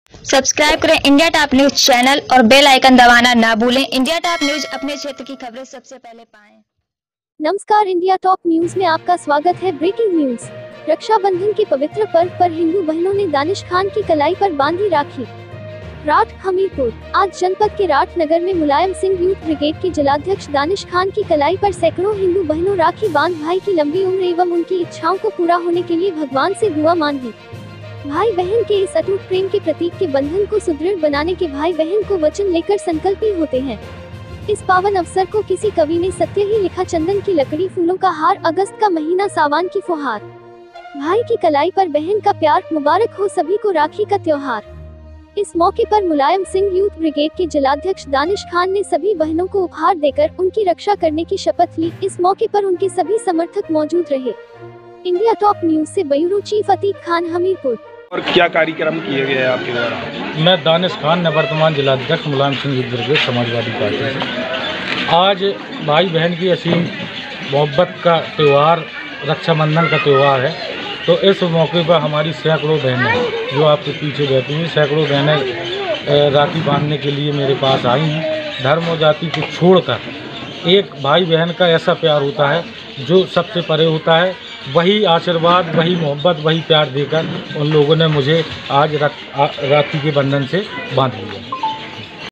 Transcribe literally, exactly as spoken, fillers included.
Subscribe करें India top news channel और bell icon दबाना ना भूलें। इंडिया टॉप न्यूज अपने क्षेत्र की खबरें सबसे पहले पाएं। नमस्कार, इंडिया टॉप न्यूज में आपका स्वागत है। Breaking news. रक्षाबंधन के पवित्र पर्व पर हिंदू बहनों ने दानिश खान की कलाई पर बांधी राखी। राठ, हमीरपुर। आज जनपद के राठ नगर में मुलायम सिंह यूथ ब्रिगेड के जिलाध्यक्ष दानिश खान की कलाई पर सैकड़ों हिंदू बहनों राखी बांध भाई की लंबी उम्र एवं उनकी इच्छाओं को पूरा होने के लिए भगवान से दुआ मांगी। भाई बहन के इस अटूट प्रेम के प्रतीक के बंधन को सुदृढ़ बनाने के भाई बहन को वचन लेकर संकल्पी होते हैं। इस पावन अवसर को किसी कवि ने सत्य ही लिखा, चंदन की लकड़ी, फूलों का हार, अगस्त का महीना, सावन की फुहार। भाई की कलाई पर बहन का प्यार, मुबारक हो सभी को राखी का त्योहार। इस मौके पर मुलायम सिंह यूथ ब्रिगेड के जिलाध्यक्ष दानिश खान ने सभी बहनों को उपहार देकर उनकी रक्षा करने की शपथ ली। इस मौके पर उनके सभी समर्थक मौजूद रहे। इंडिया टॉप न्यूज से ब्यूरो चीफ अतीक खान, हमीरपुर। और क्या कार्यक्रम किए गए आपके द्वारा? मैं दानिश खान, निवर्तमान जिलाध्यक्ष Mulayam Singh youth brigade Samajwadi party से। आज भाई बहन की असीम मोहब्बत का त्यौहार, रक्षाबंधन का त्यौहार है। तो इस मौके पर हमारी सैकड़ों बहनें जो आपके पीछे बैठी हैं, सैकड़ों बहनें राखी बांधने के लिए मेरे पास आई हैं। धर्म और जाति को छोड़कर एक भाई बहन का ऐसा प्यार होता है जो सबसे परे होता है। वही आशीर्वाद, वही मोहब्बत, वही प्यार देकर उन लोगों ने मुझे आज राखी के बंधन से बांध लिया।